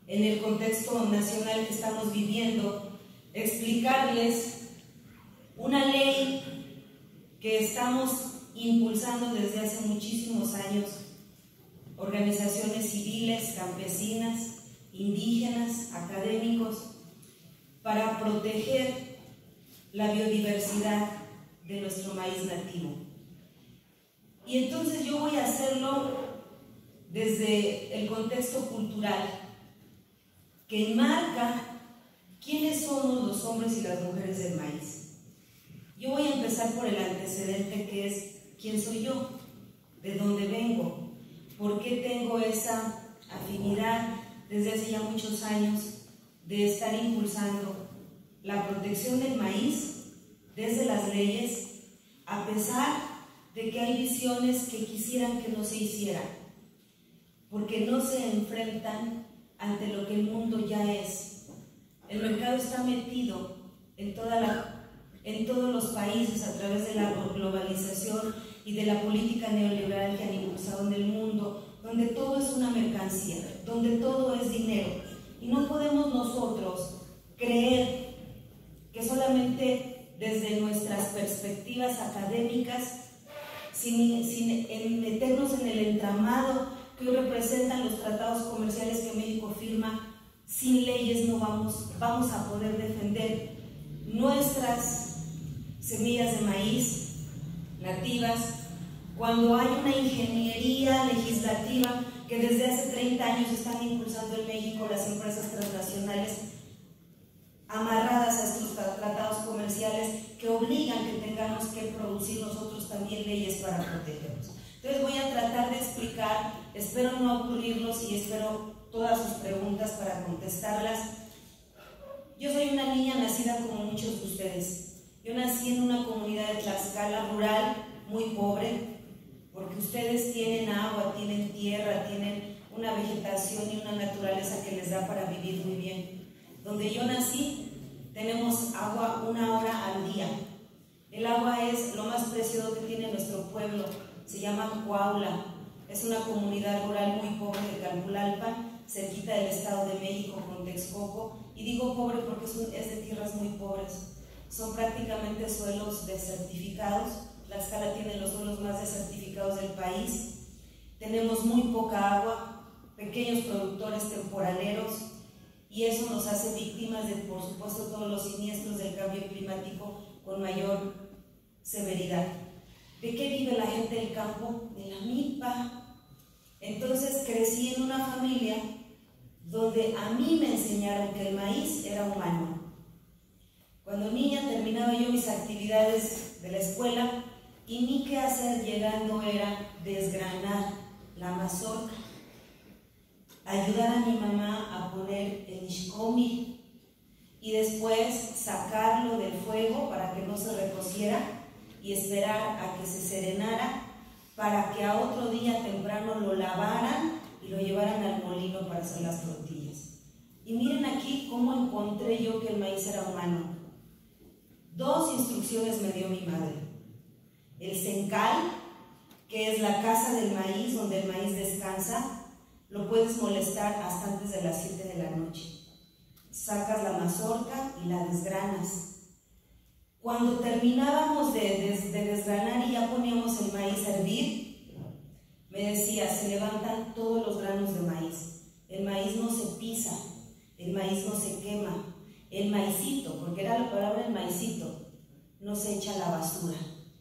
en el contexto nacional que estamos viviendo, explicarles una ley que estamos impulsando desde hace muchísimos años, organizaciones civiles, campesinas, indígenas, académicos, para proteger la biodiversidad de nuestro maíz nativo. Y entonces yo voy a hacerlo desde el contexto cultural, que enmarca quiénes somos los hombres y las mujeres del maíz. Yo voy a empezar por el antecedente, que es quién soy yo, de dónde vengo, por qué tengo esa afinidad desde hace ya muchos años de estar impulsando la protección del maíz desde las leyes, a pesar de que hay visiones que quisieran que no se hiciera, porque no se enfrentan ante lo que el mundo ya es. El mercado está metido en todos los países a través de la globalización y de la política neoliberal que han impulsado en el mundo, donde todo es una mercancía, donde todo es dinero. Y no podemos nosotros creer que solamente desde nuestras perspectivas académicas, sin meternos en el entramado que hoy representan los tratados comerciales que México firma, sin leyes no vamos a poder defender nuestras semillas de maíz nativas, cuando hay una ingeniería legislativa que desde hace 30 años están impulsando en México las empresas transnacionales amarradas a estos tratados comerciales que obligan que tengamos que producir nosotros también leyes para protegernos. Entonces voy a tratar de explicar, espero no aburrirlos y espero todas sus preguntas para contestarlas. Yo soy una niña nacida como muchos de ustedes. Yo nací en una comunidad de Tlaxcala rural, muy pobre, porque ustedes tienen agua, tienen tierra, tienen una vegetación y una naturaleza que les da para vivir muy bien. Donde yo nací, tenemos agua 1 hora al día. El agua es lo más preciado que tiene nuestro pueblo. Se llama Coaula. Es una comunidad rural muy pobre de Calpulalpan, cerquita del Estado de México, con Texcoco. Y digo pobre porque es de tierras muy pobres. Son prácticamente suelos desertificados. Tlaxcala tiene los suelos más desertificados del país. Tenemos muy poca agua, pequeños productores temporaleros, y eso nos hace víctimas de, por supuesto, todos los siniestros del cambio climático con mayor severidad. ¿De qué vive la gente del campo? De la milpa. Entonces crecí en una familia donde a mí me enseñaron que el maíz era humano. Cuando niña terminaba yo mis actividades de la escuela y mi quehacer llegando era desgranar la mazorca, ayudar a mi mamá a poner el ixcomil y después sacarlo del fuego para que no se recociera y esperar a que se serenara para que a otro día temprano lo lavaran y lo llevaran al molino para hacer las tortillas. Y miren aquí cómo encontré yo que el maíz era humano. 2 instrucciones me dio mi madre. El cencal, que es la casa del maíz, donde el maíz descansa, lo puedes molestar hasta antes de las 7 de la noche. Sacas la mazorca y la desgranas. Cuando terminábamos de desgranar y ya poníamos el maíz a hervir, me decía, se levantan todos los granos de maíz. El maíz no se pisa, el maíz no se quema. El maicito, porque era la palabra el maicito, no se echa a la basura.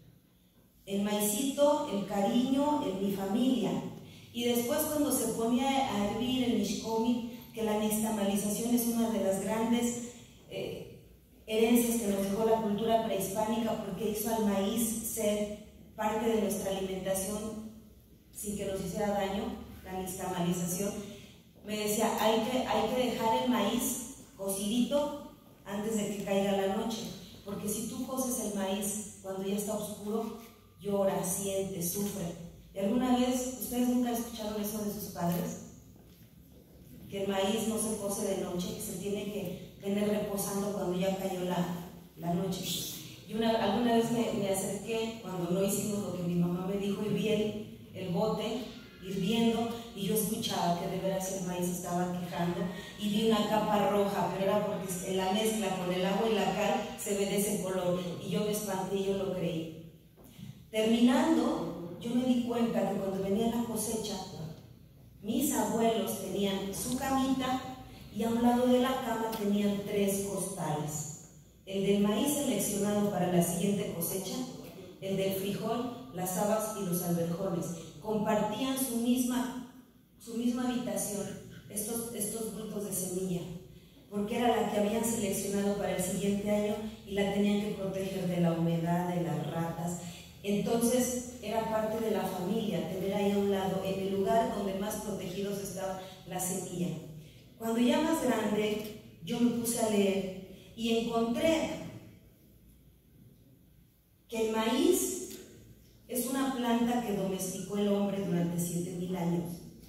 El maicito, el cariño, en mi familia. Y después cuando se ponía a hervir el ixcomil, que la nixtamalización es una de las grandes herencias que nos dejó la cultura prehispánica, porque hizo al maíz ser parte de nuestra alimentación sin que nos hiciera daño, la nixtamalización. Me decía, hay que dejar el maíz cocidito antes de que caiga la noche, porque si tú coces el maíz cuando ya está oscuro, llora, siente, sufre. ¿Y alguna vez ustedes nunca escucharon eso de sus padres? Que el maíz no se cose de noche, que se tiene que tener reposando cuando ya cayó la noche. Y alguna vez me acerqué, cuando no hicimos lo que mi mamá me dijo, y vi el bote hirviendo, y yo escuchaba que de veras el maíz estaba quejando, y vi una capa roja, pero era porque en la mezcla con el agua y la cal se ve de ese color, y yo me espanté y yo lo creí. Terminando, yo me di cuenta que cuando venía la cosecha, mis abuelos tenían su camita y a un lado de la cama tenían 3 costales. El del maíz seleccionado para la siguiente cosecha, el del frijol, las habas y los alberjones. Compartían su misma habitación, estos bultos de semilla, porque era la que habían seleccionado para el siguiente año y la tenían que proteger de la humedad, de las ratas. Entonces era parte de la familia tener ahí a un lado, en el lugar donde más protegidos estaba la semilla. Cuando ya más grande, yo me puse a leer y encontré que el maíz es una planta que domesticó el hombre durante 7000 años.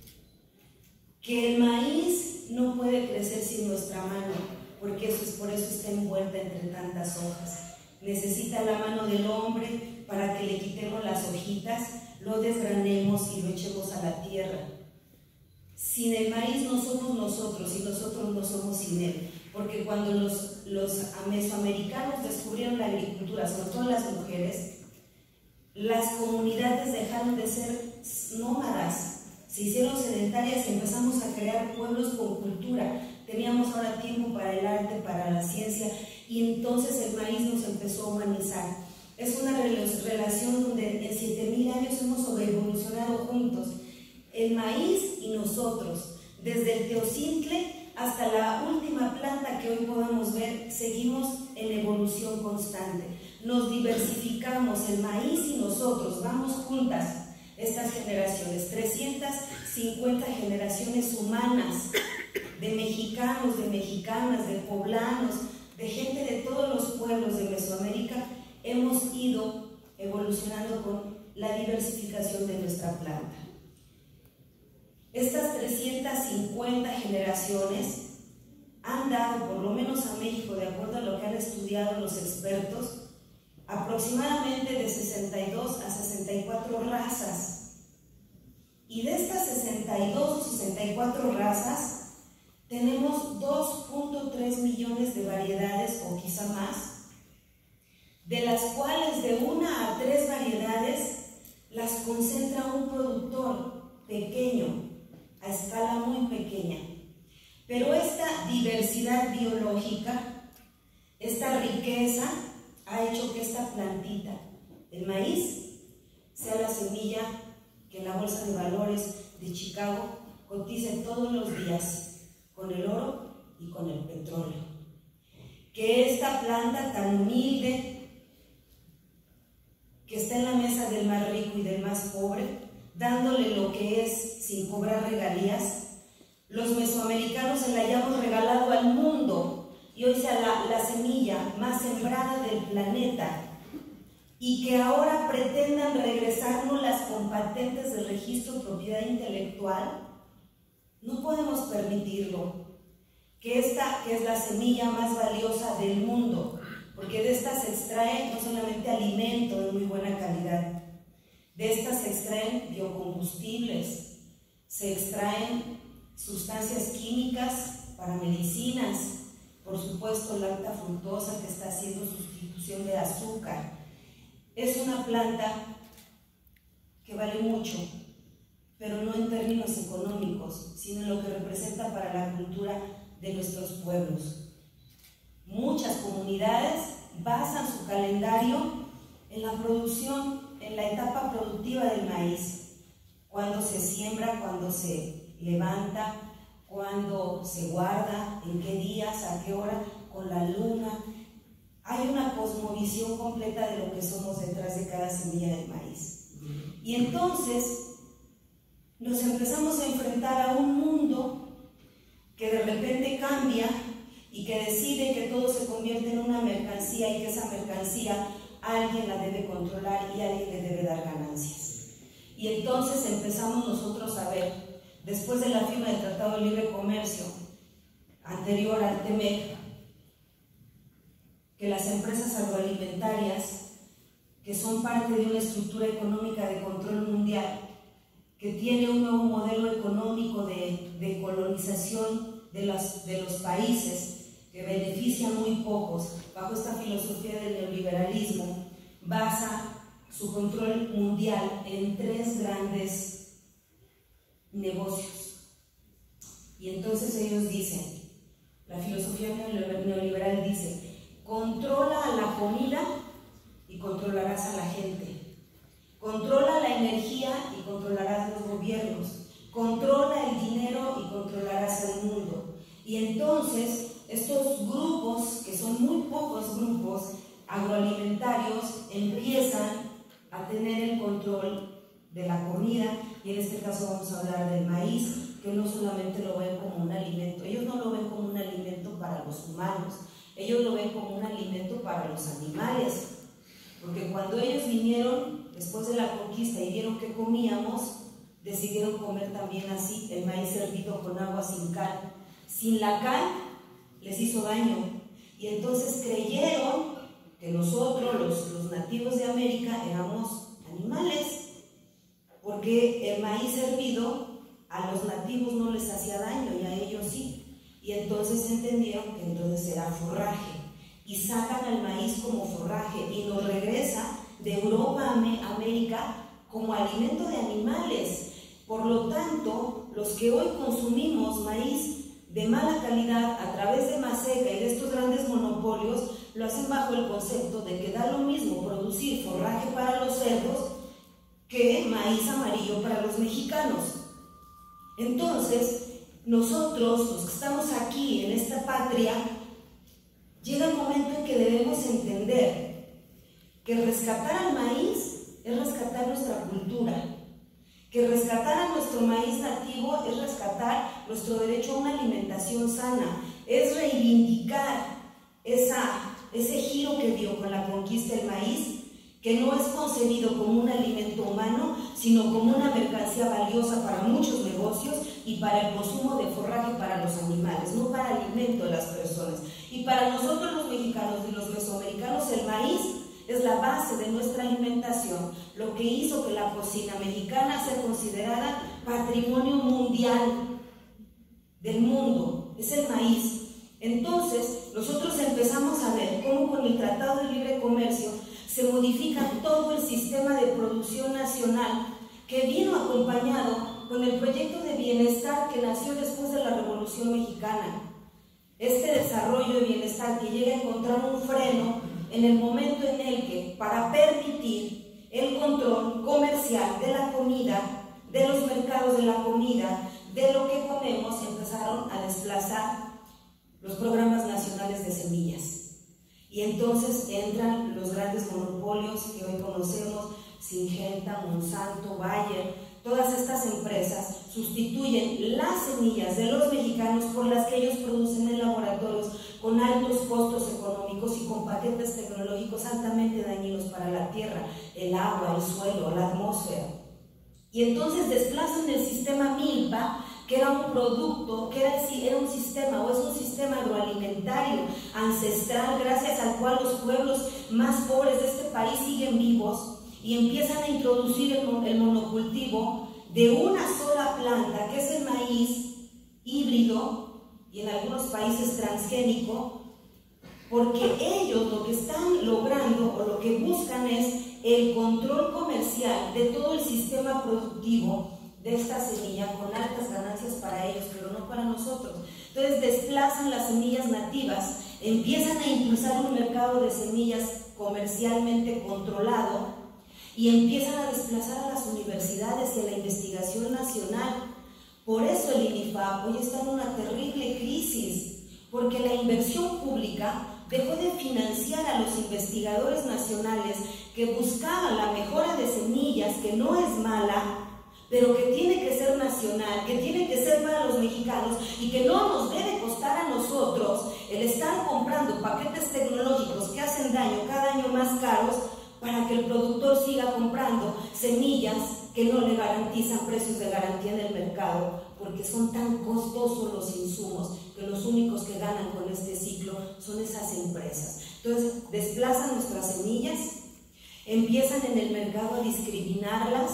Que el maíz no puede crecer sin nuestra mano, porque por eso está envuelta entre tantas hojas. Necesita la mano del hombre para que le quitemos las hojitas, lo desgranemos y lo echemos a la tierra. Sin el maíz no somos nosotros y nosotros no somos sin él, porque cuando los mesoamericanos descubrieron la agricultura, sobre todo las mujeres, las comunidades dejaron de ser nómadas, se hicieron sedentarias y empezamos a crear pueblos con cultura. Teníamos ahora tiempo para el arte, para la ciencia, y entonces el maíz nos empezó a humanizar. Es una relación donde en 7000 años hemos sobreevolucionado juntos. El maíz y nosotros, desde el teocintle hasta la última planta que hoy podemos ver, seguimos en evolución constante. Nos diversificamos, el maíz y nosotros, vamos juntas estas generaciones, 350 generaciones humanas, de mexicanos, de mexicanas, de poblanos, de gente de todos los pueblos de Mesoamérica, hemos ido evolucionando con la diversificación de nuestra planta. Estas 350 generaciones han dado, por lo menos a México, de acuerdo a lo que han estudiado los expertos, aproximadamente de 62 a 64 razas. Y de estas 62 o 64 razas, tenemos 2.3 millones de variedades o quizá más, de las cuales de 1 a 3 variedades las concentra un productor pequeño, a escala muy pequeña. Pero esta diversidad biológica, esta riqueza, ha hecho que esta plantita, el maíz, sea la semilla que en la Bolsa de Valores de Chicago cotice todos los días con el oro y con el petróleo. Que esta planta tan humilde, que está en la mesa del más rico y del más pobre, dándole lo que es sin cobrar regalías, los mesoamericanos se la hayamos regalado al mundo y hoy sea la semilla más sembrada del planeta, y que ahora pretendan regresárnoslas con patentes de registro de propiedad intelectual. No podemos permitirlo. Que esta, que es la semilla más valiosa del mundo, porque de esta se extrae no solamente alimento de muy buena calidad, de estas se extraen biocombustibles, se extraen sustancias químicas para medicinas, por supuesto lacta fructosa que está haciendo sustitución de azúcar. Es una planta que vale mucho, pero no en términos económicos, sino en lo que representa para la cultura de nuestros pueblos. Muchas comunidades basan su calendario en la producción, en la etapa productiva del maíz, cuando se siembra, cuando se levanta, cuando se guarda, en qué días, a qué hora, con la luna. Hay una cosmovisión completa de lo que somos detrás de cada semilla del maíz. Y entonces nos empezamos a enfrentar a un mundo que de repente cambia y que decide que todo se convierte en una mercancía y que esa mercancía alguien la debe controlar y alguien le debe dar ganancias. Y entonces empezamos nosotros a ver, después de la firma del Tratado de Libre Comercio anterior al TEMEC, que las empresas agroalimentarias, que son parte de una estructura económica de control mundial, que tiene un nuevo modelo económico de colonización de los países, que beneficia a muy pocos, bajo esta filosofía del neoliberalismo, basa su control mundial en 3 grandes negocios. Y entonces ellos dicen, la filosofía neoliberal dice, controla a la comida y controlarás a la gente. Controla la energía y controlarás los gobiernos. Controla el dinero y controlarás el mundo. Y entonces estos grupos, que son muy pocos grupos agroalimentarios, empiezan a tener el control de la comida, y en este caso vamos a hablar del maíz, que no solamente lo ven como un alimento, ellos no lo ven como un alimento para los humanos, ellos lo ven como un alimento para los animales, porque cuando ellos vinieron después de la conquista y vieron que comíamos, decidieron comer también así, el maíz hervido con agua sin cal. Sin la cal les hizo daño, y entonces creyeron que nosotros, los nativos de América, éramos animales, porque el maíz hervido a los nativos no les hacía daño y a ellos sí, y entonces entendieron que entonces era forraje, y sacan al maíz como forraje y nos regresa de Europa a América como alimento de animales. Por lo tanto, los que hoy consumimos maíz de mala calidad a través de Maseca y de estos grandes monopolios, lo hacen bajo el concepto de que da lo mismo producir forraje para los cerdos que maíz amarillo para los mexicanos. Entonces, nosotros, los que estamos aquí en esta patria, llega el momento en que debemos entender que rescatar al maíz es rescatar nuestra cultura, que rescatar a nuestro maíz nativo es rescatar nuestro derecho a una alimentación sana, es reivindicar ese giro que dio con la conquista del maíz, que no es concebido como un alimento humano, sino como una mercancía valiosa para muchos negocios y para el consumo de forraje para los animales, no para alimento de las personas. Y para nosotros los mexicanos y los mesoamericanos, el maíz es la base de nuestra alimentación, lo que hizo que la cocina mexicana sea considerada patrimonio mundial del mundo, es el maíz. Entonces, nosotros empezamos a ver cómo con el Tratado de Libre Comercio se modifica todo el sistema de producción nacional que vino acompañado con el proyecto de bienestar que nació después de la Revolución Mexicana. Este desarrollo de bienestar que llega a encontrar un freno en el momento en el que, para permitir el control comercial de la comida, de los mercados de la comida, de lo que comemos, empezaron a desplazar los programas nacionales de semillas. Y entonces entran los grandes monopolios que hoy conocemos, Syngenta, Monsanto, Bayer. Todas estas empresas sustituyen las semillas de los mexicanos por las que ellos producen en laboratorios con altos costos económicos y con paquetes tecnológicos altamente dañinos para la tierra, el agua, el suelo, la atmósfera. Y entonces desplazan el sistema milpa, que era un producto, que era un sistema o es un sistema agroalimentario ancestral, gracias al cual los pueblos más pobres de este país siguen vivos, y empiezan a introducir el monocultivo de una sola planta, que es el maíz híbrido y en algunos países transgénico, porque ellos lo que están logrando o lo que buscan es el control comercial de todo el sistema productivo de esta semilla con altas ganancias para ellos, pero no para nosotros. Entonces desplazan las semillas nativas, empiezan a impulsar un mercado de semillas comercialmente controlado y empiezan a desplazar a las universidades y a la investigación nacional. Por eso el INIFAP hoy está en una terrible crisis, porque la inversión pública dejó de financiar a los investigadores nacionales que buscaban la mejora de semillas, que no es mala, pero que tiene que ser nacional, que tiene que ser para los mexicanos y que no nos debe costar a nosotros el estar comprando paquetes tecnológicos que hacen daño cada año más caros para que el productor siga comprando semillas que no le garantizan precios de garantía en el mercado, porque son tan costosos los insumos que los únicos que ganan con este ciclo son esas empresas. Entonces desplazan nuestras semillas, empiezan en el mercado a discriminarlas,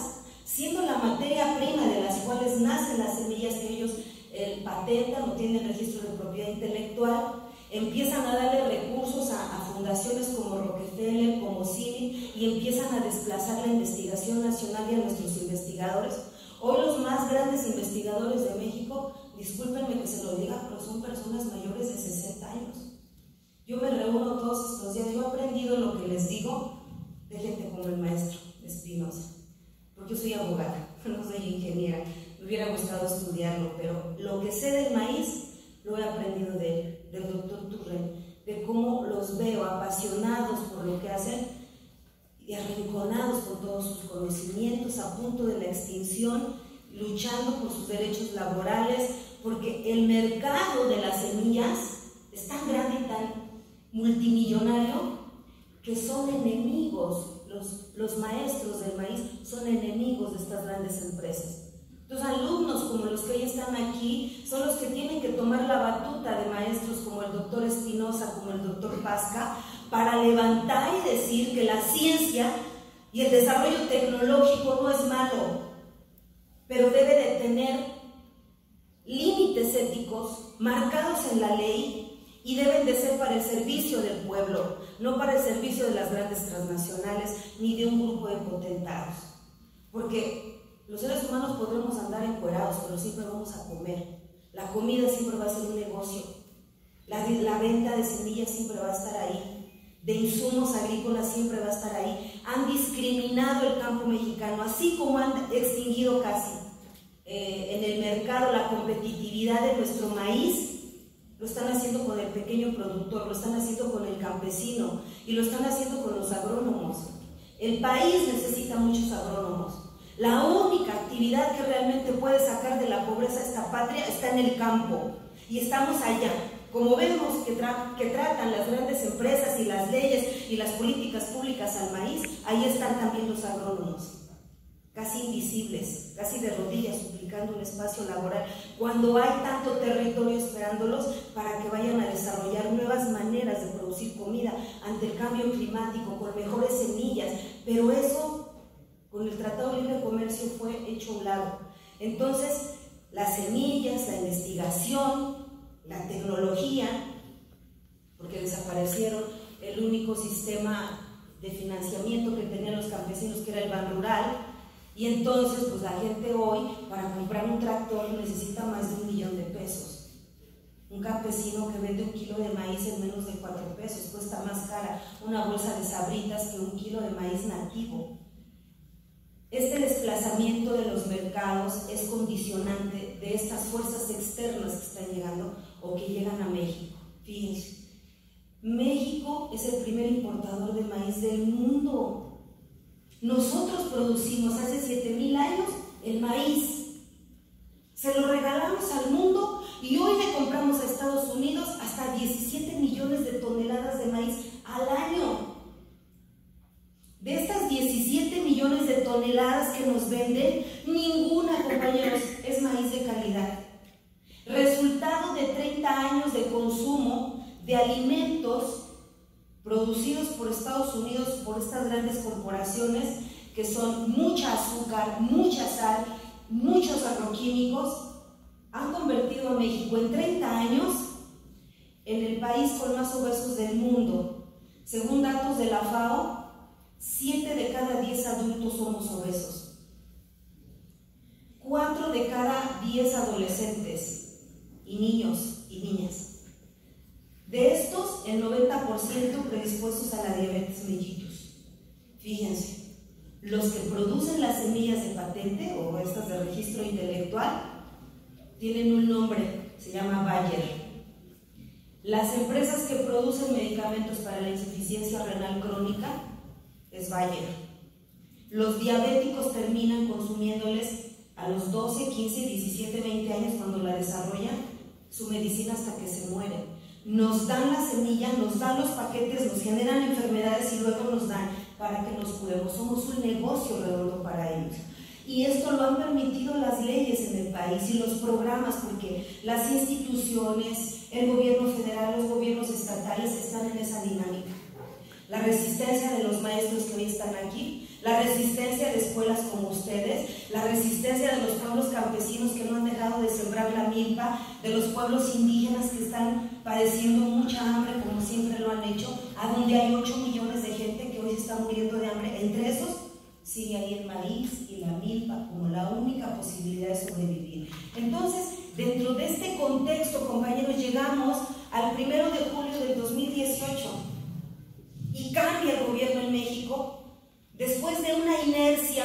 siendo la materia prima de las cuales nacen las semillas que ellos patentan o tienen registro de propiedad intelectual, empiezan a darle recursos a fundaciones como Rockefeller, como CINI, y empiezan a desplazar la investigación nacional y a nuestros investigadores. Hoy los más grandes investigadores de México, discúlpenme que se lo diga, pero son personas mayores de 60 años. Yo me reúno todos estos días, yo he aprendido lo que les digo de gente como el maestro Espinosa, porque yo soy abogada, no soy ingeniera, me hubiera gustado estudiarlo, pero lo que sé del maíz lo he aprendido de él, del doctor Turrell, de cómo los veo apasionados por lo que hacen y arrinconados con todos sus conocimientos, a punto de la extinción, luchando por sus derechos laborales, porque el mercado de las semillas es tan grande y tan multimillonario que son enemigos, los maestros del maíz son enemigos de estas grandes empresas. Los alumnos como los que hoy están aquí son los que tienen que tomar la batuta de maestros como el doctor Espinosa, como el doctor Pasca, para levantar y decir que la ciencia y el desarrollo tecnológico no es malo, pero debe de tener límites éticos marcados en la ley y deben de ser para el servicio del pueblo, no para el servicio de las grandes transnacionales ni de un grupo de potentados. Porque los seres humanos podremos andar encuerados, pero siempre vamos a comer. La comida siempre va a ser un negocio. La venta de semillas siempre va a estar ahí. De insumos agrícolas siempre va a estar ahí. Han discriminado el campo mexicano, así como han extinguido casi en el mercado la competitividad de nuestro maíz. Lo están haciendo con el pequeño productor, lo están haciendo con el campesino y lo están haciendo con los agrónomos. El país necesita muchos agrónomos. La única actividad que realmente puede sacar de la pobreza a esta patria está en el campo y estamos allá. Como vemos que tratan las grandes empresas y las leyes y las políticas públicas al maíz, ahí están también los agrónomos, casi invisibles, casi de rodillas, suplicando un espacio laboral, cuando hay tanto territorio esperándolos para que vayan a desarrollar nuevas maneras de producir comida ante el cambio climático, con mejores semillas, pero eso con el Tratado de Libre Comercio fue hecho a un lado. Entonces, las semillas, la investigación, la tecnología, porque desaparecieron el único sistema de financiamiento que tenían los campesinos, que era el Ban Rural, y entonces pues la gente hoy para comprar un tractor necesita más de $1 millón. Un campesino que vende 1 kilo de maíz en menos de 4 pesos, cuesta más cara una bolsa de Sabritas que 1 kilo de maíz nativo. Este desplazamiento de los mercados es condicionante de estas fuerzas externas que están llegando o que llegan a México. Fíjense, México es el primer importador de maíz del mundo. Nosotros producimos hace 7,000 años el maíz. Se lo regalamos al mundo y hoy le compramos a Estados Unidos hasta 17 millones de toneladas de maíz al año. De estas 17 millones de toneladas que nos venden, ninguna, compañeros, es maíz de calidad. Resultado de 30 años de consumo de alimentos producidos por Estados Unidos, por estas grandes corporaciones, que son mucha azúcar, mucha sal, muchos agroquímicos, han convertido a México en 30 años en el país con más obesos del mundo. Según datos de la FAO, 7 de cada 10 adultos somos obesos, 4 de cada 10 adolescentes y niños y niñas. De estos, el 90% predispuestos a la diabetes mellitus. Fíjense, los que producen las semillas de patente o estas de registro intelectual tienen un nombre, se llama Bayer. Las empresas que producen medicamentos para la insuficiencia renal crónica es Bayer. Los diabéticos terminan consumiéndoles a los 12, 15, 17, 20 años cuando la desarrollan su medicina hasta que se mueren. Nos dan la semilla, nos dan los paquetes, nos generan enfermedades y luego nos dan para que nos curemos. Somos un negocio redondo para ellos. Y esto lo han permitido las leyes en el país y los programas, porque las instituciones, el gobierno federal, los gobiernos estatales están en esa dinámica. La resistencia de los maestros que hoy están aquí la resistencia de escuelas como ustedes, la resistencia de los pueblos campesinos que no han dejado de sembrar la milpa, de los pueblos indígenas que están padeciendo mucha hambre como siempre lo han hecho, a donde hay 8 millones de gente que hoy se está muriendo de hambre. Entre esos sigue ahí el maíz y la milpa como la única posibilidad de sobrevivir. Entonces, dentro de este contexto, compañeros, llegamos al 1 de julio del 2018 y cambia el gobierno en México después de una inercia,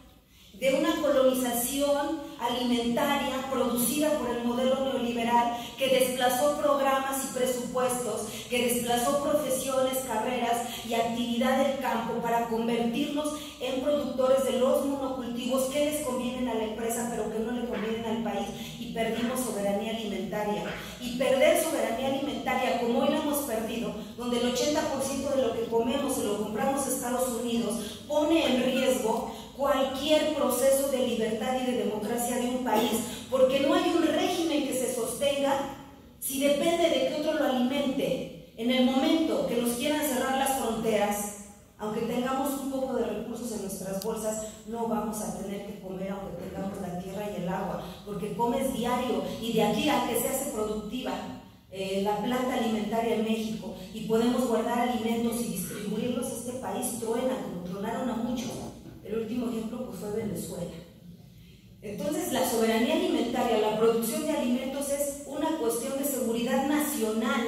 de una colonización alimentaria producida por el modelo neoliberal que desplazó programas y presupuestos, que desplazó profesiones, carreras y actividad del campo para convertirnos en productores de los monocultivos que les convienen a la empresa pero que no le convienen al país, y perdimos soberanía alimentaria. Y perder soberanía alimentaria como hoy la hemos perdido, donde el 80% de lo que comemos se lo compramos a Estados Unidos, pone en riesgo cualquier proceso de libertad y de democracia de un país, porque no hay un régimen que se sostenga si depende de que otro lo alimente. En el momento que nos quieran cerrar las fronteras, aunque tengamos un poco de recursos en nuestras bolsas, no vamos a tener que comer aunque tengamos la tierra y el agua, porque comes diario, y de aquí a que se hace productiva la planta alimentaria en México y podemos guardar alimentos y distribuirlos, este país truena, como tronaron a muchos. El último ejemplo pues, fue Venezuela. Entonces, la soberanía alimentaria, la producción de alimentos es una cuestión de seguridad nacional,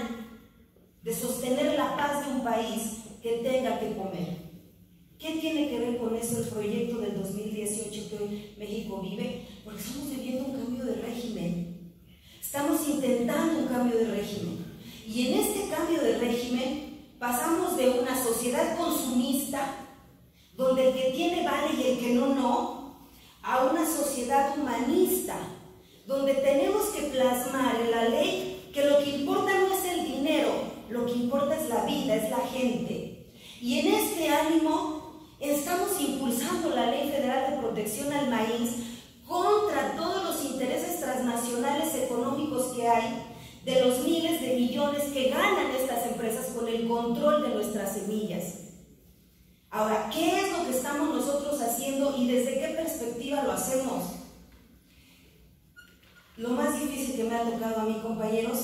de sostener la paz de un país que tenga que comer. ¿Qué tiene que ver con eso el proyecto del 2018 que hoy México vive? Porque estamos viviendo un cambio de régimen. Estamos intentando un cambio de régimen. Y en este cambio de régimen pasamos de una sociedad consumista, donde el que tiene vale y el que no, a una sociedad humanista, donde tenemos que plasmar en la ley que lo que importa no es el dinero, lo que importa es la vida, es la gente. Y en este ánimo estamos impulsando la Ley Federal de Protección al Maíz contra todos los intereses transnacionales económicos que hay, de los miles de millones que ganan estas empresas con el control de nuestras semillas. Ahora, ¿qué es lo que estamos nosotros haciendo y desde qué perspectiva lo hacemos? Lo más difícil que me ha tocado a mí, compañeros,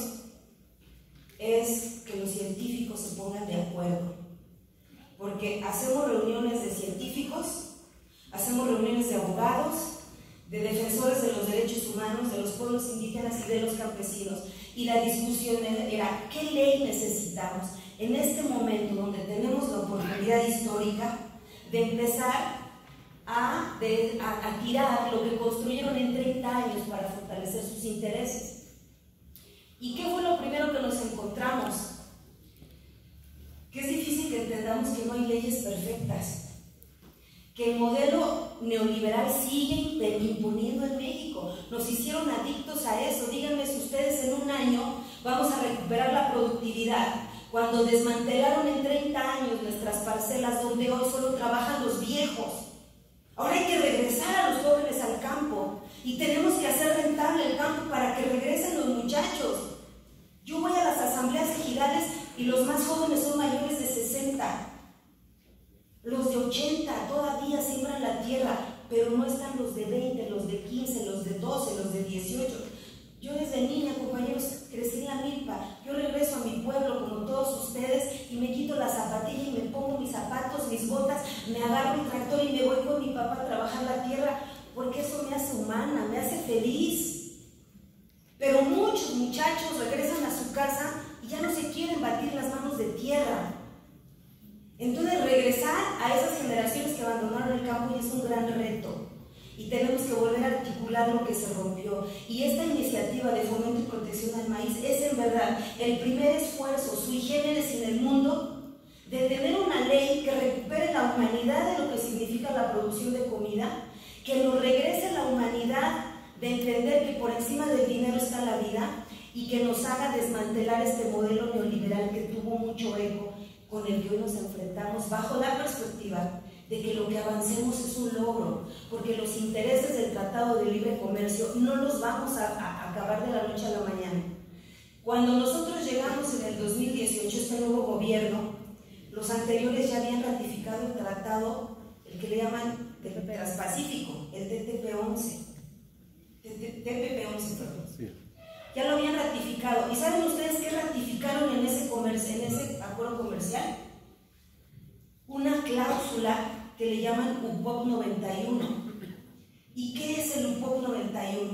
es que los científicos se pongan de acuerdo. Porque hacemos reuniones de científicos, hacemos reuniones de abogados, de defensores de los derechos humanos, de los pueblos indígenas y de los campesinos. Y la discusión era, ¿qué ley necesitamos en este momento donde tenemos la oportunidad histórica de empezar a tirar lo que construyeron en 30 años para fortalecer sus intereses? ¿Y qué fue lo primero que nos encontramos? Que es difícil que entendamos que no hay leyes perfectas, que el modelo neoliberal sigue imponiendo en México. Nos hicieron adictos a eso. Díganme si ustedes en un año vamos a recuperar la productividad, cuando desmantelaron en 30 años nuestras parcelas donde hoy solo trabajan los viejos. Ahora hay que regresar a los jóvenes al campo y tenemos que hacer rentable el campo para que regresen los muchachos. Yo voy a las asambleas ejidales y los más jóvenes son mayores de 60. Los de 80 todavía siembran la tierra, pero no están los de 20, los de 15, los de 12, los de 18. Yo desde niña, compañeros, crecí en la milpa. Yo regreso a mi pueblo como todos ustedes y me quito la zapatilla y me pongo mis zapatos, mis botas, me agarro el tractor y me voy con mi papá a trabajar la tierra, porque eso me hace humana, me hace feliz. Pero muchos muchachos regresan a su casa y ya no se quieren batir las manos de tierra. Entonces regresar a esas generaciones que abandonaron el campo ya es un gran reto. Y tenemos que volver a articular lo que se rompió. Y esta iniciativa de fomento y protección al maíz es en verdad el primer esfuerzo sui generis en el mundo de tener una ley que recupere la humanidad de lo que significa la producción de comida, que nos regrese la humanidad de entender que por encima del dinero está la vida y que nos haga desmantelar este modelo neoliberal que tuvo mucho eco, con el que hoy nos enfrentamos bajo la perspectiva de que lo que avancemos es un logro, porque los intereses del Tratado de Libre Comercio no los vamos a acabar de la noche a la mañana. Cuando nosotros llegamos en el 2018, este nuevo gobierno, los anteriores ya habían ratificado el el que le llaman Transpacífico, el TPP-11. TPP-11, perdón. Sí. Ya lo habían ratificado. ¿Y saben ustedes qué ratificaron en ese acuerdo comercial? Una cláusula que le llaman UPOC 91. ¿Y qué es el UPOC 91?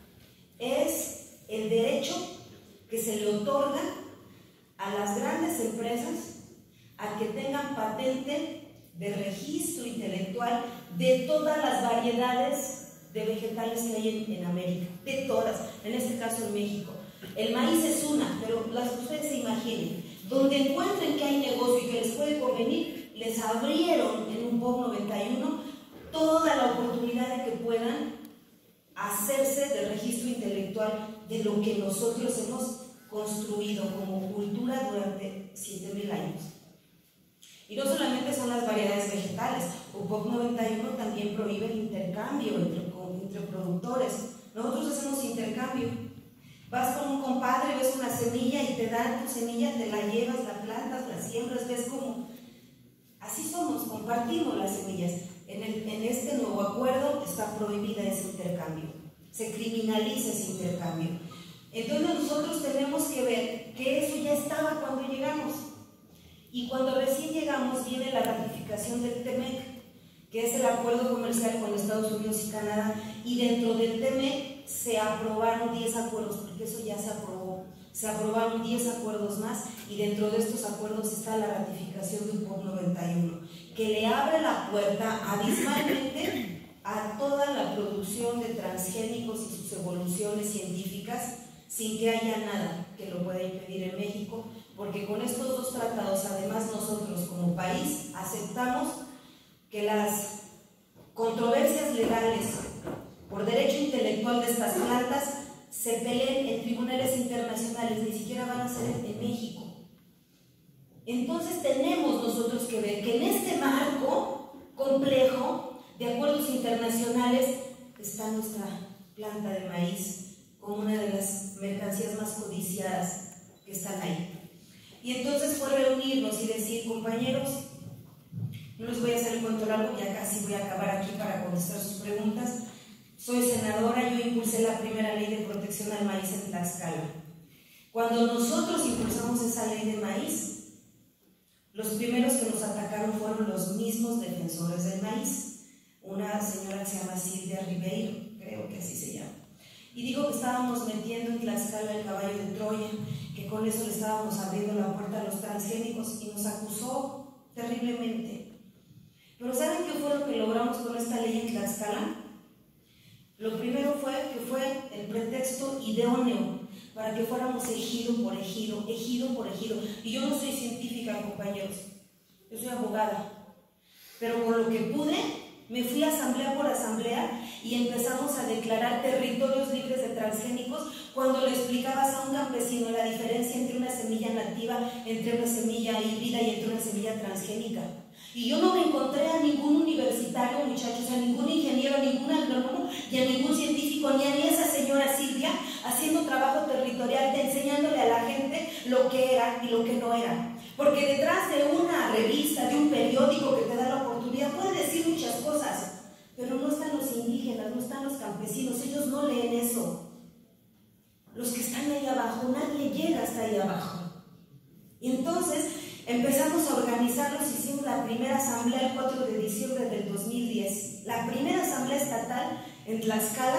Es el derecho que se le otorga a las grandes empresas a que tengan patente de registro intelectual de todas las variedades de vegetales que hay en América, de todas, en este caso en México. El maíz es una, pero las que ustedes se imaginen, donde encuentren que hay negocio y que les puede convenir, les abrieron en un UPOC 91 toda la oportunidad de que puedan hacerse de registro intelectual de lo que nosotros hemos construido como cultura durante 7,000 años. Y no solamente son las variedades vegetales, UPOC 91 también prohíbe el intercambio entre productores. Nosotros hacemos intercambio. Vas con un compadre, ves una semilla y te dan tu semilla, te la llevas, la plantas, la siembras, ves cómo. Así somos, compartimos las semillas. En este nuevo acuerdo está prohibida ese intercambio, se criminaliza ese intercambio. Entonces nosotros tenemos que ver que eso ya estaba cuando llegamos. Y cuando recién llegamos viene la ratificación del TEMEC, que es el acuerdo comercial con Estados Unidos y Canadá, y dentro del TEMEC se aprobaron 10 acuerdos, porque eso ya se aprobó. Se aprobaron 10 acuerdos más, y dentro de estos acuerdos está la ratificación de UPOC 91, que le abre la puerta abismalmente a toda la producción de transgénicos y sus evoluciones científicas, sin que haya nada que lo pueda impedir en México, porque con estos dos tratados, además, nosotros como país aceptamos que las controversias legales por derecho intelectual de estas plantas se peleen en tribunales internacionales, ni siquiera van a ser en México. Entonces tenemos nosotros que ver que en este marco complejo de acuerdos internacionales está nuestra planta de maíz como una de las mercancías más codiciadas que están ahí. Y entonces fue reunirnos y decir, compañeros, no les voy a hacer el cuento largo, ya casi voy a acabar aquí para contestar sus preguntas. Soy senadora, yo impulsé la primera ley de protección al maíz en Tlaxcala. Cuando nosotros impulsamos esa ley de maíz, los primeros que nos atacaron fueron los mismos defensores del maíz. Una señora que se llama Silvia Ribeiro, creo que así se llama. Y digo que estábamos metiendo en Tlaxcala el caballo de Troya, que con eso le estábamos abriendo la puerta a los transgénicos, y nos acusó terriblemente. Pero ¿saben qué fue lo que logramos con esta ley en Tlaxcala? Lo primero fue que fue el pretexto idóneo para que fuéramos ejido por ejido, ejido por ejido. Y yo no soy científica, compañeros, yo soy abogada, pero con lo que pude, me fui asamblea por asamblea y empezamos a declarar territorios libres de transgénicos cuando le explicabas a un campesino la diferencia entre una semilla nativa, entre una semilla híbrida y entre una semilla transgénica. Y yo no me encontré a ningún universitario, muchachos, a ningún ingeniero, a ningún agrónomo y a ningún científico, ni a esa señora Silvia haciendo trabajo territorial, enseñándole a la gente lo que era y lo que no era. Porque detrás de una revista, de un periódico que te da la oportunidad, puede decir muchas cosas, pero no están los indígenas, no están los campesinos, ellos no leen eso. Los que están ahí abajo, nadie llega hasta ahí abajo. Y entonces empezamos a organizarnos, hicimos la primera asamblea el 4 de diciembre del 2010, la primera asamblea estatal en Tlaxcala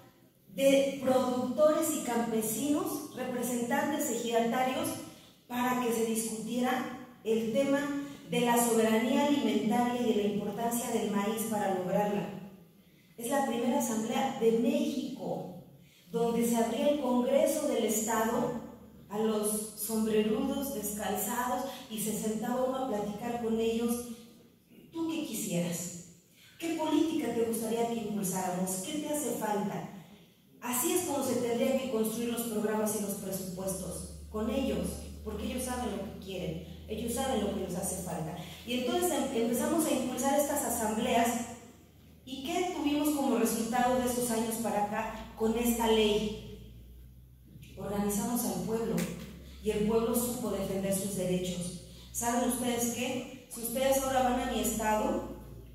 de productores y campesinos, representantes ejidatarios, para que se discutiera el tema de la soberanía alimentaria y de la importancia del maíz para lograrla. Es la primera asamblea de México, donde se abría el Congreso del Estado a los sombrerudos descalzados y se sentaba uno a platicar con ellos. ¿Tú qué quisieras? ¿Qué política te gustaría que impulsáramos? ¿Qué te hace falta? Así es como se tendrían que construir los programas y los presupuestos, con ellos, porque ellos saben lo que quieren, ellos saben lo que les hace falta. Y entonces empezamos a impulsar estas asambleas. ¿Y qué tuvimos como resultado de esos años para acá con esta ley? Organizamos al pueblo y el pueblo supo defender sus derechos. ¿Saben ustedes qué? Si ustedes ahora van a mi estado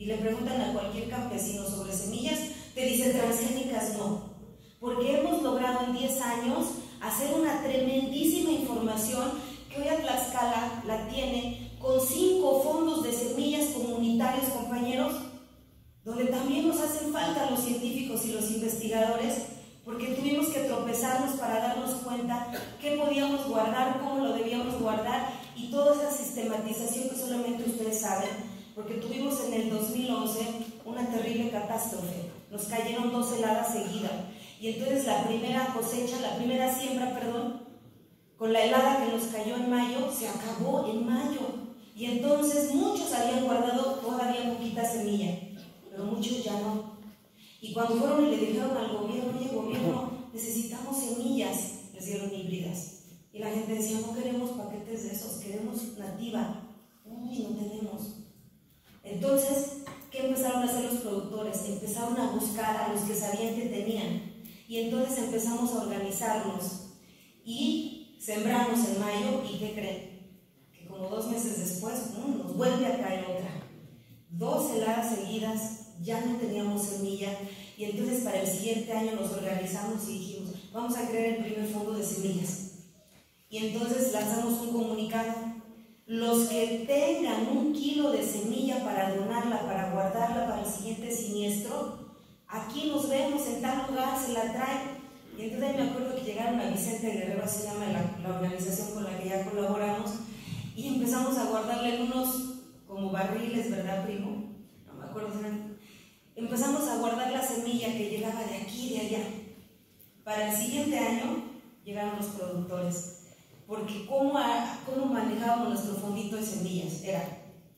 y le preguntan a cualquier campesino sobre semillas, te dicen transgénicas no, porque hemos logrado en 10 años hacer una tremendísima información que hoy a Tlaxcala la tiene con 5 fondos de semillas comunitarios, compañeros, donde también nos hacen falta los científicos y los investigadores, porque tuvimos que tropezarnos para darnos cuenta qué podíamos guardar, cómo lo debíamos guardar, y toda esa sistematización que solamente ustedes saben, porque tuvimos en el 2011 una terrible catástrofe. Nos cayeron 2 heladas seguidas, y entonces la primera cosecha, la primera siembra, con la helada que nos cayó en mayo, se acabó en mayo. Y entonces muchos habían guardado todavía poquita semilla, pero muchos ya no. Y cuando fueron y le dijeron al gobierno, oye, gobierno, necesitamos semillas, les dieron híbridas. Y la gente decía, no queremos paquetes de esos, queremos nativa. Uy, no tenemos. Entonces, ¿qué empezaron a hacer los productores? Empezaron a buscar a los que sabían que tenían. Y entonces empezamos a organizarnos. Y sembramos en mayo, ¿y qué creen? Que como 2 meses después, nos vuelve a caer otra. 2 heladas seguidas, ya no teníamos semilla, y entonces para el siguiente año nos organizamos y dijimos, vamos a crear el primer fondo de semillas. Y entonces lanzamos un comunicado: los que tengan 1 kilo de semilla para donarla, para guardarla para el siguiente siniestro, aquí nos vemos en tal lugar, se la traen. Y entonces me acuerdo que llegaron a Vicente Guerrero, así se llama la organización con la que ya colaboramos, y empezamos a guardarle en unos como barriles, ¿verdad, primo? No me acuerdo. Empezamos a guardar la semilla que llegaba de aquí y de allá. Para el siguiente año llegaron los productores, porque ¿cómo manejábamos nuestro fondito de semillas? Era,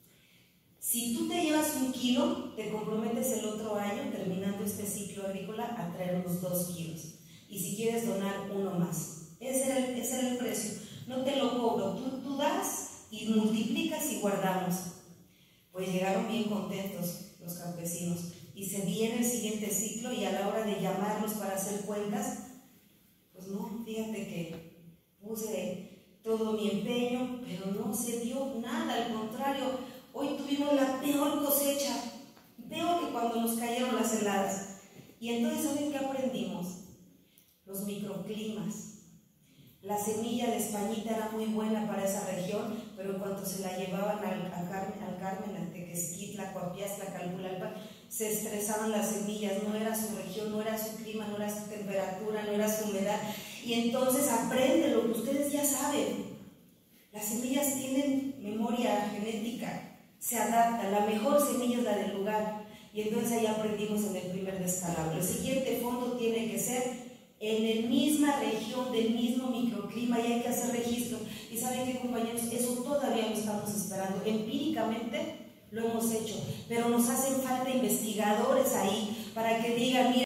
si tú te llevas 1 kilo, te comprometes el otro año, terminando este ciclo agrícola, a traer unos 2 kilos. Y si quieres donar, 1 más. Ese era el precio. No te lo cobro, tú das y multiplicas y guardamos. Pues llegaron bien contentos los campesinos, y se viene el siguiente ciclo, y a la hora de llamarlos para hacer cuentas, pues no, fíjate que puse todo mi empeño, pero no se dio nada. Al contrario, hoy tuvimos la peor cosecha, peor que cuando nos cayeron las heladas. Y entonces, ¿saben qué aprendimos? Los microclimas. La semilla de Españita era muy buena para esa región, pero en cuanto se la llevaban al Carmen, al Tequesquitla, Coapiaztla, Calpulalpan, se estresaban las semillas. No era su región, no era su clima, no era su temperatura, no era su humedad. Y entonces aprende lo que ustedes ya saben. Las semillas tienen memoria genética, se adaptan. La mejor semilla es la del lugar. Y entonces ahí aprendimos en el primer descalabro. El siguiente fondo tiene que ser en la misma región, del mismo microclima, y hay que hacer registro. Y saben qué, compañeros, eso todavía lo estamos esperando. Empíricamente lo hemos hecho, pero nos hacen falta investigadores ahí para que digan, mira,